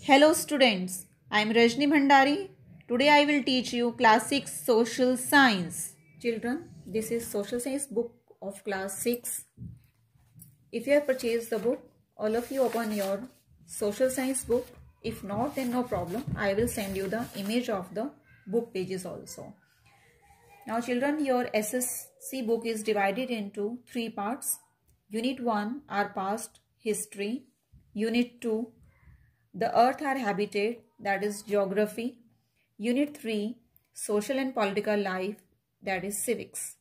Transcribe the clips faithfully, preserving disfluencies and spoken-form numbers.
Hello students, I am Rajni Bhandari. Today I will teach you class six social science. Children, this is social science book of class six. If you have purchased the book, all of you open your social science book. If not, then no problem. I will send you the image of the book pages also. Now children, your S S C book is divided into three parts. Unit one, our past history. Unit two, the earth our habitat, that is geography. Unit three, social and political life, that is civics.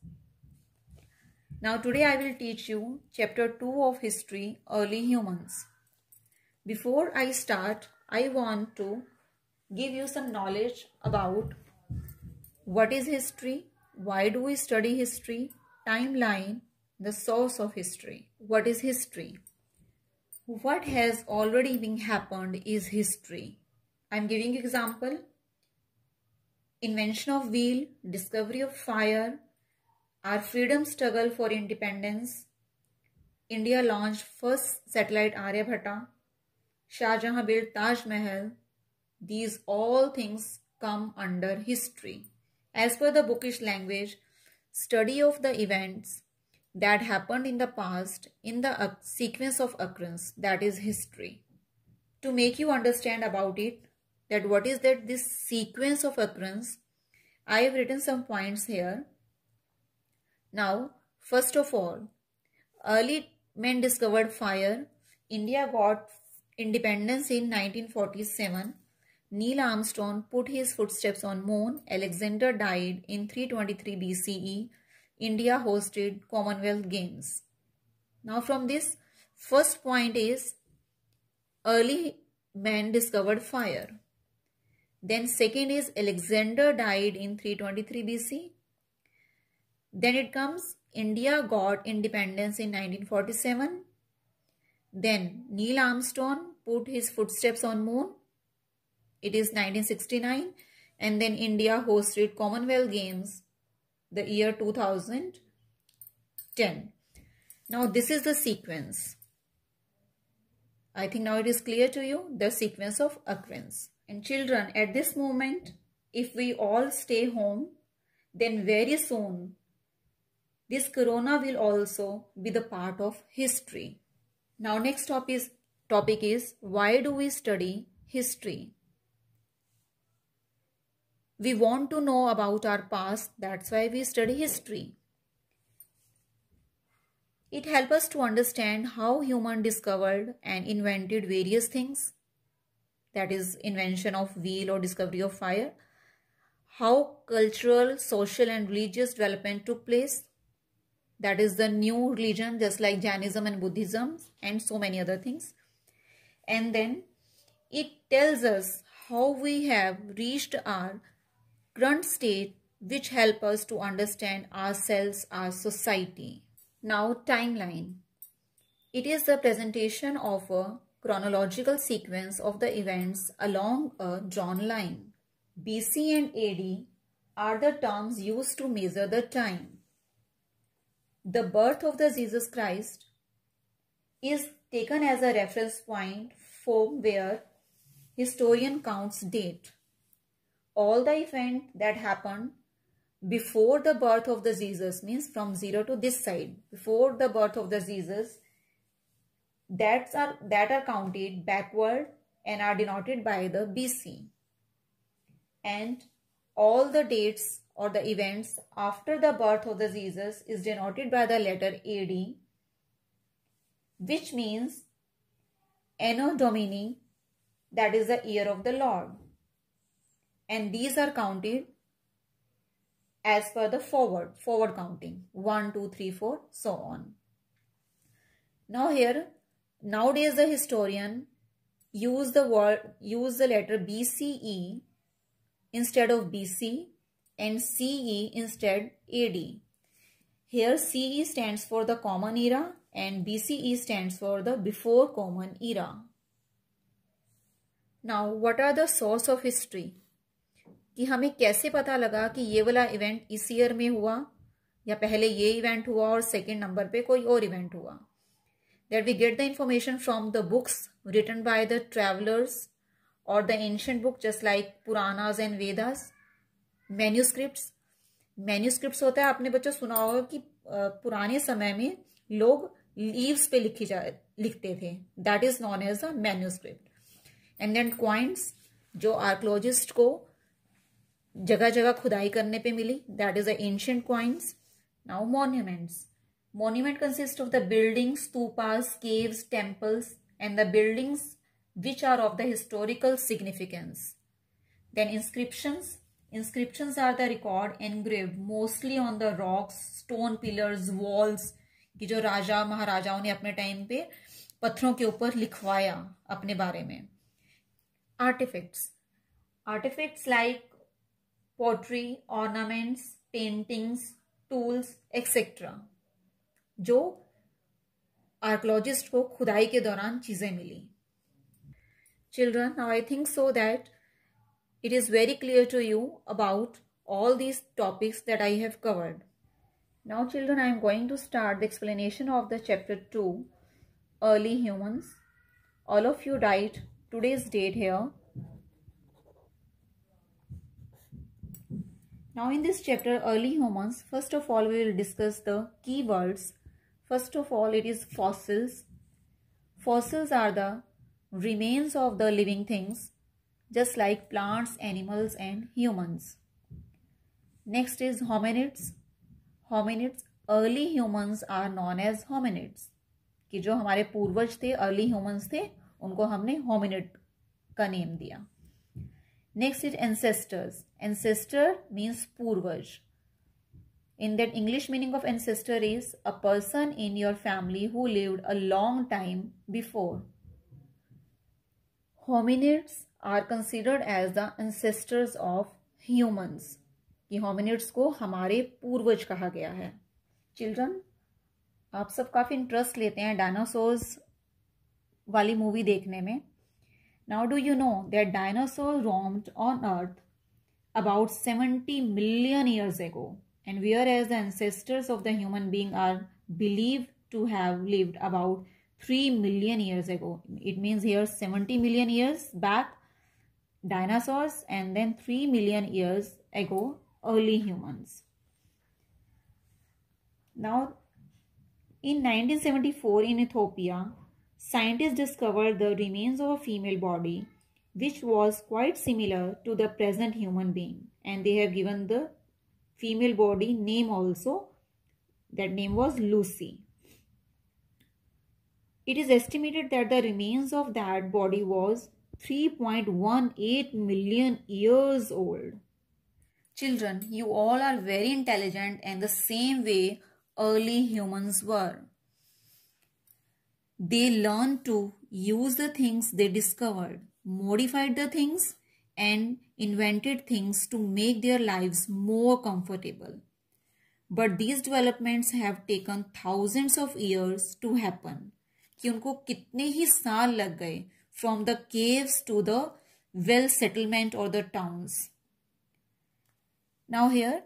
Now today I will teach you chapter two of history, early humans. Before I start, I want to give you some knowledge about what is history, why do we study history, timeline, the source of history. What is history? What has already been happened is history. I am giving example. Invention of wheel, discovery of fire, our freedom struggle for independence, India launched first satellite Aryabhatta, Shah Jahan built Taj Mahal. These all things come under history. As per the bookish language, study of the events that happened in the past in the sequence of occurrence, that is history. To make you understand about it, that what is that this sequence of occurrence, I have written some points here. Now, first of all, early men discovered fire. India got independence in nineteen forty-seven. Neil Armstrong put his footsteps on moon. Alexander died in three twenty-three B C E. India hosted Commonwealth Games. Now from this, first point is early men discovered fire. Then second is Alexander died in three twenty-three B C. Then it comes India got independence in nineteen forty-seven. Then Neil Armstrong put his footsteps on moon. It is nineteen sixty-nine. And then India hosted Commonwealth Games the year two thousand ten. Now this is the sequence. I think now it is clear to you, the sequence of occurrence. And children, at this moment, if we all stay home, then very soon this corona will also be the part of history. Now next topic is, topic is why do we study history? We want to know about our past, that's why we study history. It helps us to understand how humans discovered and invented various things, that is invention of wheel or discovery of fire, how cultural, social and religious development took place, that is the new religion just like Jainism and Buddhism and so many other things. And then it tells us how we have reached our current state, which help us to understand ourselves, our society. Now timeline. It is the presentation of a chronological sequence of the events along a drawn line. B C and A D are the terms used to measure the time. The birth of the Jesus Christ is taken as a reference point from where historian counts date. All the event that happened before the birth of the Jesus, means from zero to this side, before the birth of the Jesus, that are, that are counted backward and are denoted by the B C. And all the dates or the events after the birth of the Jesus is denoted by the letter A D, which means Anno Domini, that is the year of the Lord. And these are counted as per the forward, forward counting, one, two, three, four, so on. Now here, nowadays the historian use the word, use the letter B C E instead of B C and C E instead A D. Here C E stands for the common era and B C E stands for the before common era. Now what are the source of history? कि हमें कैसे पता लगा कि ये वाला event इस year में हुआ या पहले ये इवेंट हुआ और सेकेंड नंबर पे कोई और इवेंट हुआ. That we get the information from the books written by the travelers or the ancient book just like Puranas and Vedas. Manuscripts, manuscripts होता है, आपने बच्चों सुना होगा कि पुराने समय में लोग लीव्स पे लिखी जा लिखते थे, that is known as a manuscript. And then coins, जो आर्कोलॉजिस्ट को जगह जगह खुदाई करने पे मिली, that is the ancient coins. Now monuments. Monument consist of the buildings, stupas, caves, temples and the buildings which are of the historical significance. Then inscriptions. Inscriptions are the record engraved mostly on the rocks, stone pillars, walls, कि जो राजा महाराजाओं ने अपने time पे पत्थरों के ऊपर लिखवाया अपने बारे में. Artifacts. Artifacts like pottery, ornaments, paintings, tools, et cetera. जो आर्कोलॉजिस्ट को खुदाई के दौरान चीजें मिली. Children, now I think so that it is very clear to you about all these topics that I have covered. Now children, I am going to start the explanation of the chapter two, Early Humans. All of you write today's date here. Now in this chapter, Early Humans, first of all we will discuss the key words. First of all, it is fossils. Fossils are the remains of the living things, just like plants, animals and humans. Next is hominids. Hominids, early humans are known as hominids. कि जो हमारे पूर्वज थे, early humans थे, उनको हमने hominid का name दिया. Next is ancestors. Ancestor means पूर्वज. In that, English meaning of ancestor is a person in your family who lived a long time before. Hominids are considered as the ancestors of humans. कि hominids को हमारे पूर्वज कहा गया है. Children, आप सब काफी इंटरेस्ट लेते हैं डायनासोर्स वाली मूवी देखने में. Now do you know that dinosaurs roamed on earth about seventy million years ago, and whereas the ancestors of the human being are believed to have lived about three million years ago. It means here seventy million years back dinosaurs, and then three million years ago early humans. Now in nineteen seventy-four in Ethiopia, scientists discovered the remains of a female body which was quite similar to the present human being, and they have given the female body name also. That name was Lucy. It is estimated that the remains of that body was three point one eight million years old. Children, you all are very intelligent, and the same way early humans were. They learned to use the things they discovered, modified the things, and invented things to make their lives more comfortable. But these developments have taken thousands of years to happen. कि उनको कितने ही साल लग गए from the caves to the well settlement or the towns. Now here,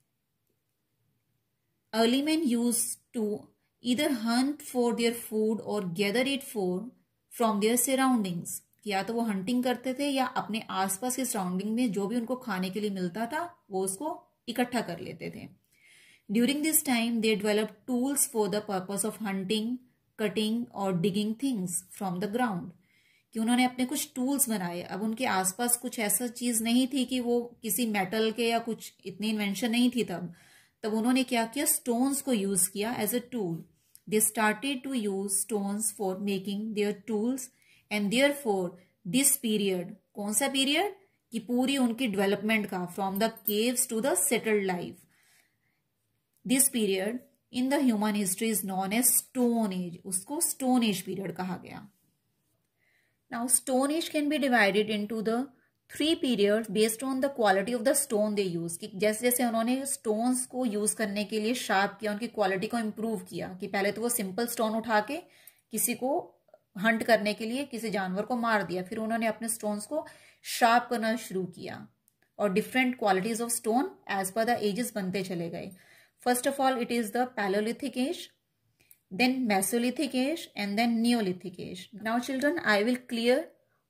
early men used to either hunt for their food or gather it for from their surroundings. या तो वो hunting करते थे या अपने आसपास के सराउंडिंग में जो भी उनको खाने के लिए मिलता था वो उसको इकट्ठा कर लेते थे. During this time, they developed tools for the purpose of hunting, cutting और digging things from the ground. कि उन्होंने अपने कुछ टूल्स बनाए. अब उनके आसपास कुछ ऐसा चीज नहीं थी कि वो किसी मेटल के या कुछ इतनी इन्वेंशन नहीं थी तब तब उन्होंने क्या किया, स्टोन्स को यूज किया as a tool. They started to use stones for making their tools, and therefore this period, कौन सा पीरियड, कि पूरी उनकी डेवलपमेंट का from the caves to the settled life. This period in the human history is known as stone age. उसको stone age period कहा गया. Now stone age can be divided into the three periods based on the quality of the stone they use. कि जैसे जैसे उन्होंने stones को use करने के लिए शार्प किया, उनकी क्वालिटी को इम्प्रूव किया. कि पहले तो वो सिंपल स्टोन उठा के किसी को हंट करने के लिए किसी जानवर को मार दिया, फिर उन्होंने अपने स्टोन्स को शार्प करना शुरू किया और different qualities of stone age पर द एजेस बनते चले गए. First of all, it is the Paleolithic age, then Mesolithic age, and then Neolithic age. Now children, I will clear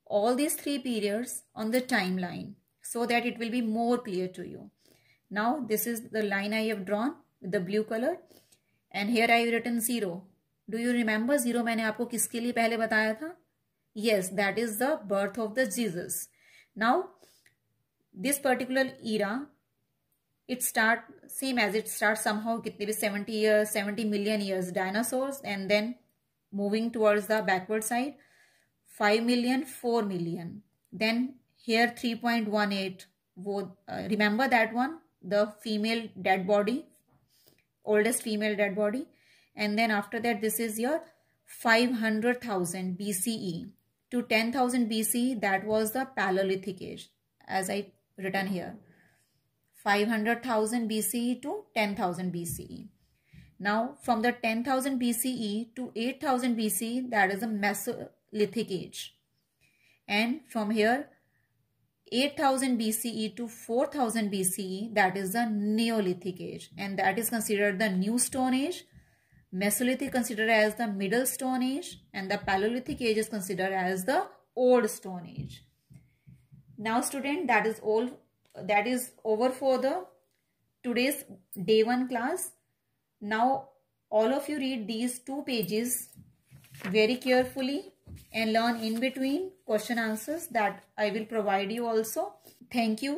all these three periods on the timeline so that it will be more clear to you. Now this is the line I have drawn with the blue color and here I have written zero. Do you remember zero मैंने आपको किसके लिए पहले बताया था? Yes, that is the birth of the Jesus. Now this particular era, it start same as it starts somehow कितने भी seventy years, seventy million years dinosaurs, and then moving towards the backward side, five million, four million. Then here three point one eight. वो, uh, remember that one? The female dead body, oldest female dead body. And then after that, this is your five hundred thousand B C E to ten thousand B C E. That was the Paleolithic age, as I written here. five hundred thousand B C E to ten thousand B C E. Now from the ten thousand B C E to eight thousand B C E, that is a Mesolithic age. And from here eight thousand B C E to four thousand B C E, that is the Neolithic age, and that is considered the New Stone Age. Mesolithic considered as the Middle Stone Age, and the Paleolithic age is considered as the Old Stone Age. Now student, that is all, that is over for the today's day one class. Now all of you read these two pages very carefully and learn in between question answers that I will provide you also. Thank you.